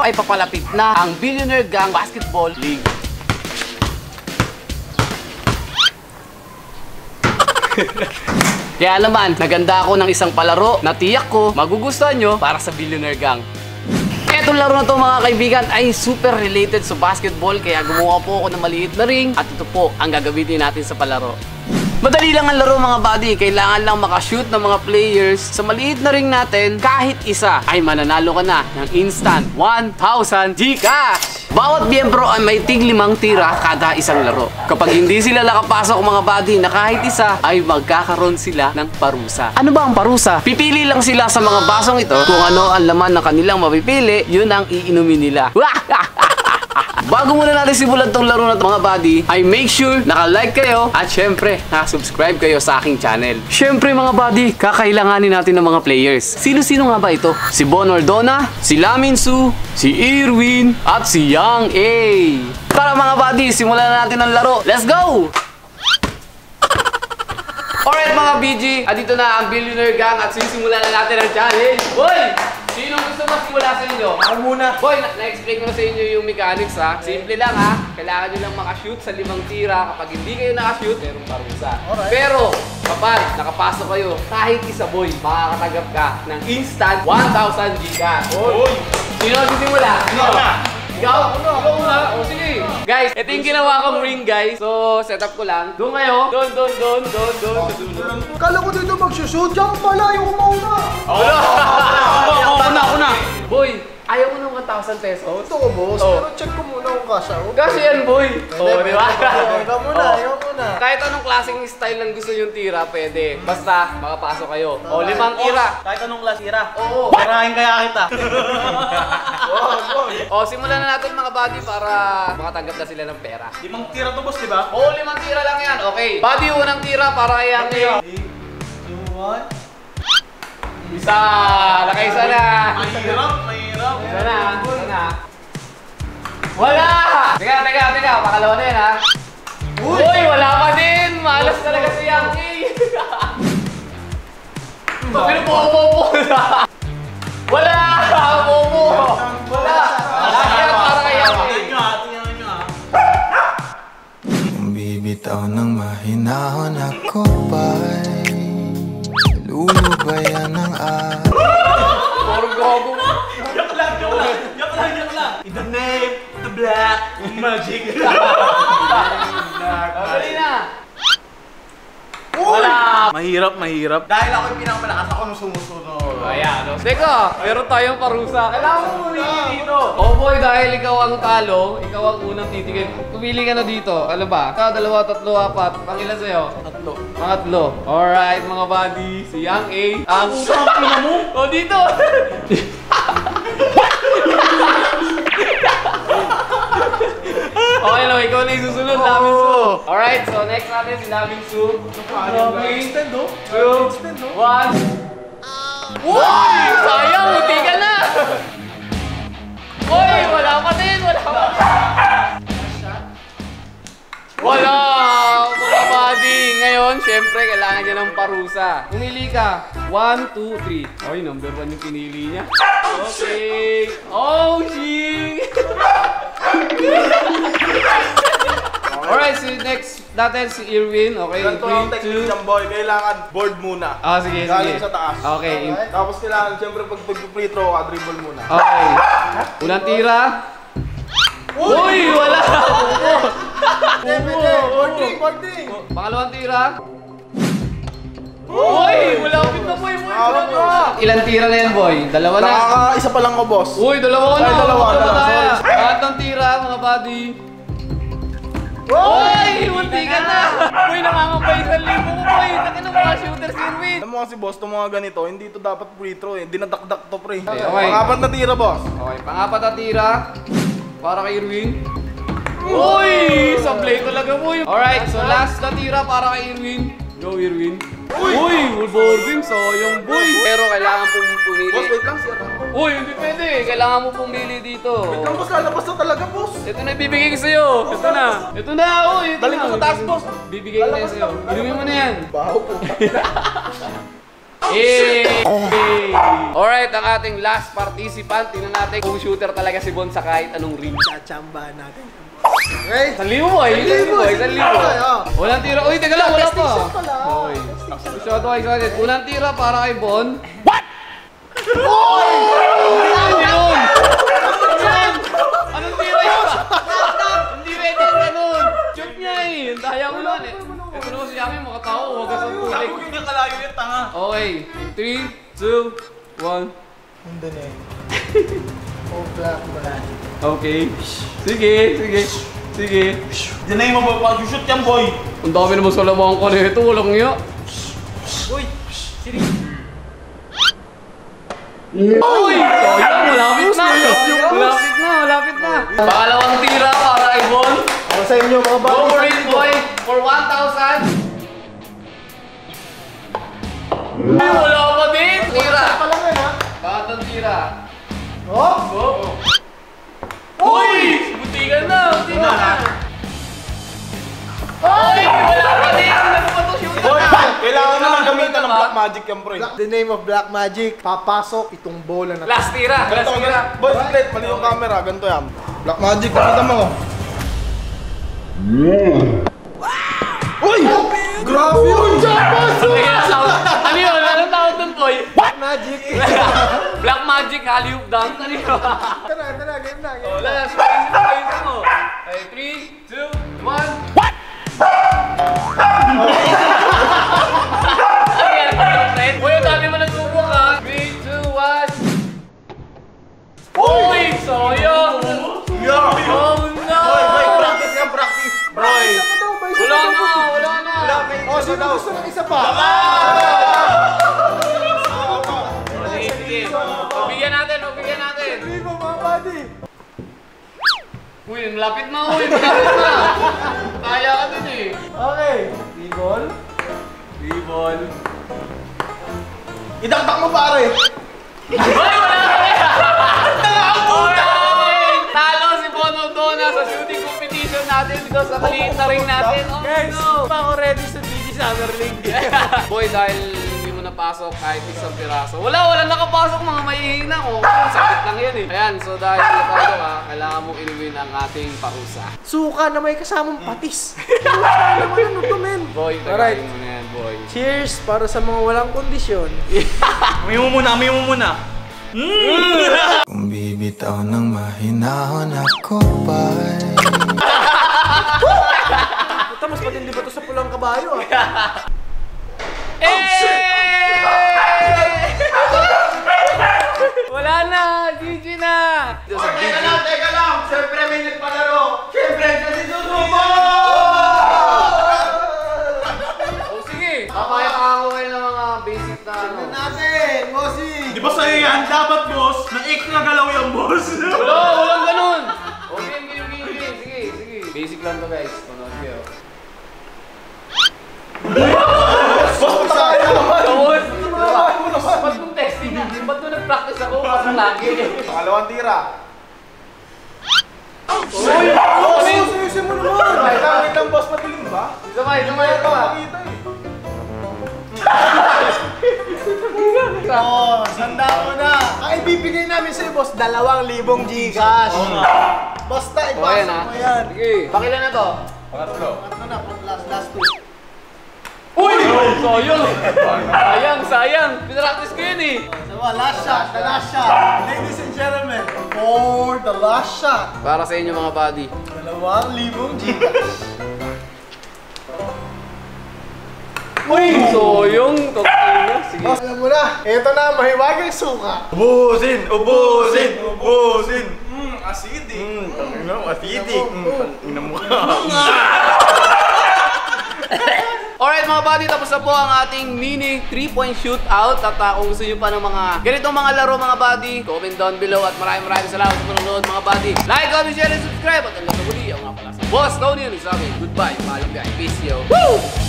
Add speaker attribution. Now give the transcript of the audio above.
Speaker 1: ay papalapit na ang Billionaire Gang Basketball League. Kaya naman, naganda ako ng isang palaro na tiyak ko magugustuhan nyo para sa Billionaire Gang. Etong laro na to mga kaibigan ay super related sa basketball, kaya gumawa po ako ng maliit na ring at ito po ang gagamitin natin sa palaro. Madali lang ang laro mga buddy, kailangan lang makashoot ng mga players sa maliit na ring natin. Kahit isa ay mananalo ka na ng instant 1,000 GCash! Bawat miyembro ay may tig 5 tira kada isang laro. Kapag hindi sila nakapasok mga buddy na kahit isa, ay magkakaroon sila ng parusa. Ano ba ang parusa? Pipili lang sila sa mga basong ito kung ano ang laman na kanilang mapipili, yun ang iinumin nila. Bago muna natin simulan tong laro na mga buddy, ay make sure naka-like kayo at syempre naka-subscribe kayo sa aking channel. Syempre mga buddy, kakailanganin natin ng mga players. Sino-sino nga ba ito? Si Bon Ordona, si Lamin Su, si Irwin, at si Young A. Tara mga buddy, simulan na natin ang laro. Let's go! Alright mga BG, dito na ang Billionaire Gang at sisimulan na natin ang challenge. Boy! Sino gusto magsimula sa inyo? Ako muna. Boy, na-explain ko na sa inyo yung mechanics ha. Simple lang ha. Kailangan nyo lang makashoot sa 5 tira. Kapag hindi kayo nakashoot, merong parusa. Alright. Pero, kapag nakapasok kayo, kahit isa boy, makakatanggap ka ng instant 1,000 GCash. Boy! Sino magsisimula? Sino na? Ikaw? Ako na. O sige. Guys, ito yung ginawa kong ring guys. So, setup ko lang. Doon kayo. Doon.
Speaker 2: Kala ko dito mag-shoot. Diyan pala, yung mauna.
Speaker 1: Ako na. Boy, ayaw mo ng 1,000 pesos?
Speaker 2: Ito ko boss, pero check ko muna kung kasha.
Speaker 1: Kasi yan boy. Di ba?
Speaker 2: Ayaw muna.
Speaker 1: Kahit anong klaseng style lang gusto yung tira, pwede. Basta, makapasok kayo. O, 5 tira.
Speaker 3: Kahit anong klase tira.
Speaker 1: Oo.
Speaker 3: Perahin kaya kita.
Speaker 1: O, simulan na natin mga buddy para makatanggap na sila ng pera.
Speaker 3: 5 tira to boss, di ba?
Speaker 1: Oo, 5 tira lang yan. Okay. Buddy, unang tira para kay Yang A.
Speaker 3: 3, 2, 1.
Speaker 1: Isa. Nakaisa na.
Speaker 3: Mahirap.
Speaker 1: Isa na. Wala! Teka. Pakalawa na yan ha. Uy, wala pa din. Malas talaga si Yang A. Pero po. Wala! Wala! Kaya para kay Yang A.
Speaker 3: Tingnan nyo ha.
Speaker 4: Kung bibitaw ng mahinahon ako ba'y lulubayan ng
Speaker 1: Puro gogo.
Speaker 3: Yak lang. In the name of the black magic.
Speaker 1: Dali na. Wala!
Speaker 3: Mahirap. Dahil ako yung pinakamalakas ako nung sumusunod.
Speaker 1: Ayan, no? Teka, meron tayong parusa. Kailangan mo muli dito. Oh boy, dahil ikaw ang talo, ikaw ang unang titigil. Pumili ka na dito. Ano ba? Ikaw, 2, 3, 4. Pangilan sa'yo? 3. Pangatlo. Alright, mga buddy. Si Yang A. Ang
Speaker 3: Pina mo?
Speaker 1: Oh, dito! Okay lang, ikaw na yung susunod, Lamin Su. Alright, so next natin si Lamin Su.
Speaker 3: Extend oh.
Speaker 1: 2, 1. Uy! Sayang, hindi ka na! Uy! Wala pa din! Wala! Mga buddy! Ngayon, syempre, kailangan niya ng parusa. Pumili ka. 1, 2, 3. Ay, number 1 yung pinili niya. Okay. Oh, shit! Alright, so next natin si Irwin. Okay,
Speaker 3: Ganito ang
Speaker 1: 3,
Speaker 3: technique
Speaker 1: 2.
Speaker 3: ng boy. Kailangan board muna.
Speaker 1: Sige.
Speaker 3: Galing sa taas.
Speaker 1: Okay.
Speaker 3: Tapos kailangan, siyempre pag free throw ka, dribble muna.
Speaker 1: Okay. Unang tira. Uy! Wala!
Speaker 2: Boarding.
Speaker 1: Pangalawang tira. Uy! Malapit na boy! Ilang tira na yan boy? Dalawa na.
Speaker 3: Nakaka-isa pa lang ko, boss.
Speaker 1: Uy! Dalawa na!
Speaker 3: Ay, dalawa.
Speaker 1: Pangatlong tira mga buddy. Uy! Munti ka na! Uy! Nakangambay sa libo ko boy! Taki ng mga shooter si Irwin!
Speaker 3: Alam mo kasi boss, itong mga ganito, hindi to dapat free throw eh. Dinadakdak to pre.
Speaker 1: Okay.
Speaker 3: Pangapat na tira, boss.
Speaker 1: Okay, pangapat na tira. Para kay Irwin. Uy! Sablay talaga boy! Alright, so last na tira para kay Irwin. Go Irwin. Uy! Boarding, sayang boy! Pero kailangan pong pumili.
Speaker 3: Boss, wait lang, sir.
Speaker 1: Uy, hindi pwede. Kailangan mo pumili dito.
Speaker 3: Wait lang, boss. Lalabas na talaga, boss.
Speaker 1: Ito na ibibigay ko sa'yo. Ito na. Uy. Ito
Speaker 3: Dali
Speaker 1: na.
Speaker 3: ko sa taas, boss.
Speaker 1: Bibigay ko na yan sa'yo. Inumin mo na yan.
Speaker 3: Baho po.
Speaker 1: Alright, ang ating last participant. Tingnan natin kung shooter talaga si Bon sa kahit anong ring.
Speaker 2: Chachambahan natin. Okay?
Speaker 1: 1,000 boy! 1,000 boy! 1,000! Walang tira. Uy, teka lang, wala pa. Okay. Shot ko excited. Unang tira para kay Bon. What? Oy! Ano yun? Anong tira yun? Hindi ready yung ganun. Shoot niya eh. Daya mo lang eh. Ito naman si Yami, makatao. Huwag ka sa pulik.
Speaker 3: Sabi ko hindi kalayo yung tanga.
Speaker 1: Okay. 3, 2, 1.
Speaker 2: Hindi na eh. Oh, black man.
Speaker 1: Okay. Sige, sige. Sige.
Speaker 3: Hindi na yung mapapag-shoot yan, boy.
Speaker 1: Ang dami naman sa lamang ko nito. Walang niya.
Speaker 3: Uy, siri.
Speaker 1: Uy! Sayang, malapit na. Malapit na, malapit na. Pangalawang tira para kay Bon.
Speaker 2: Ano sa inyo mga
Speaker 1: Go for
Speaker 2: bata?
Speaker 1: it, boy. For 1,000. Ay, wala pa din. Tira.
Speaker 2: Pa lang yan ha?
Speaker 1: Pangatang tira.
Speaker 2: Oh?
Speaker 1: Oh. Uy! Butigan na, butigan na. Uy! Wala pa din. Sino pa ito shoot
Speaker 3: Boy,
Speaker 1: na?
Speaker 3: kailangan na lang gamitan ng black magic yan, bro.
Speaker 2: The name of black magic. Papasok itong bola na.
Speaker 1: Last tira. Last tira.
Speaker 3: Boy, split, mali yung camera, ganito yan. Black magic, kapita mo. Uy! Grabe yun!
Speaker 1: Ano yun? Anong tawag dun, boy?
Speaker 2: Black magic.
Speaker 1: Black magic, alley-oop dunk. Ano yun?
Speaker 2: Ito na, game na.
Speaker 1: Last, ayusin mo. Okay, 3, 2, 1. What? Ayan, friend. Uy, ang dami mo nagsubok ha. 3, 2, 1. Uy, sayang. Oh no.
Speaker 3: Boy, practice yan, practice. Boy.
Speaker 1: Wala na, wala na.
Speaker 2: Oh, sino gusto ng isa pa?
Speaker 1: Sige, sige. Pabigyan natin, pabigyan natin.
Speaker 2: Hindi mo mga buddy.
Speaker 1: Uy, malapit na, uy, malapit na. Kaya ka dun eh.
Speaker 2: Okay. Eagle.
Speaker 1: Ball.
Speaker 3: Idakdak mo, pare.
Speaker 1: Uy, wala na kaya. Alright! Talo si Bono Dona sa shooting competition natin dito sa maliit na ring natin. Oh no!
Speaker 2: Pa ako ready sa BG Summer League.
Speaker 1: Boy, dahil hindi mo napasok kahit isang piraso. Wala nakapasok mga mahihina. Oh, sakit lang yan eh. Ayan, so dahil natalo ka, kailangan mong inumin ang ating parusa.
Speaker 2: Suka na may kasamang patis. Suka naman ano to, men.
Speaker 1: Boy,
Speaker 2: Alright.
Speaker 1: tagayin mo na yan, boy.
Speaker 2: Cheers para sa mga walang kondisyon.
Speaker 3: Amoy mo muna, amoy mo muna.
Speaker 4: Kung bibitaw ng mahinahon ako pa'y
Speaker 2: Puta, mas matindi ba to sa pulang kabayo ah?
Speaker 1: Wala na! GG na! Dito sa GG.
Speaker 3: Teka lang. Siyempre may nagpalaro. Siyempre, kasi susubo!
Speaker 1: Oh, sige! Papayaka ako kayo ng mga basic na ano.
Speaker 2: Natin, Mosi!
Speaker 3: Di ba sa'yo yan? Dapat, boss, na extra galaw yung boss.
Speaker 1: Walang ganun! Okay, game. Sige, sige. Basic lang to guys. Panood kayo.
Speaker 3: Boss, patay na naman.
Speaker 1: Ba't nung testing natin? Ba't nung nag-practice ako? Kasi lagi.
Speaker 3: Pangalawang tira.
Speaker 1: Uy!
Speaker 2: Sususin mo naman!
Speaker 3: Ay, langit ang boss, matilim ba?
Speaker 1: Sabay ito ba?
Speaker 3: Makita eh. Oh, sanda mo na.
Speaker 2: Ang ibibigay namin sa'yo, boss, 2,000 Gcash. Basta
Speaker 1: O, ayan ha.
Speaker 2: ipasok mo yan.
Speaker 1: Sige. Pakilan na to.
Speaker 3: Pangatlo.
Speaker 2: Ano na, last two.
Speaker 1: Uy! Sayang! Pinractice ko yun eh.
Speaker 2: So, last shot, the last shot. Ladies and gentlemen, for the last shot,
Speaker 1: Para sa inyo mga buddy.
Speaker 2: 2,000 Gcash.
Speaker 1: Uy! Sayang! Totoo. Sige.
Speaker 2: Boss, alam mo na, ito na, mahiwagang suka.
Speaker 3: Ubusin! Ubusin! Ubusin! Acidic! Acidic! Ina mo ka.
Speaker 1: Alright mga buddy, tapos na po ang ating mini 3-point shootout. At kung gusto nyo pa ng mga ganitong mga laro mga buddy, comment down below. At maraming salamat sa panonood mga buddy. Like, comment, share, and subscribe. At hanggang sa muli, ako nga pala sa Boss Tony. Sabi, goodbye, paalam guys. Peace yo. Woo!